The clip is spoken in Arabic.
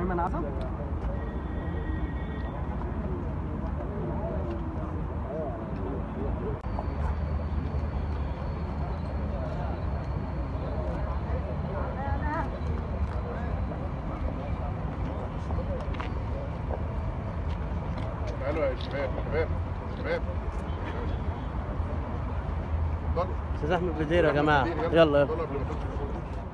محمد عصام. تعالوا يا شباب شباب شباب. استاذ احمد بدير يا جماعه، يلا. يلا.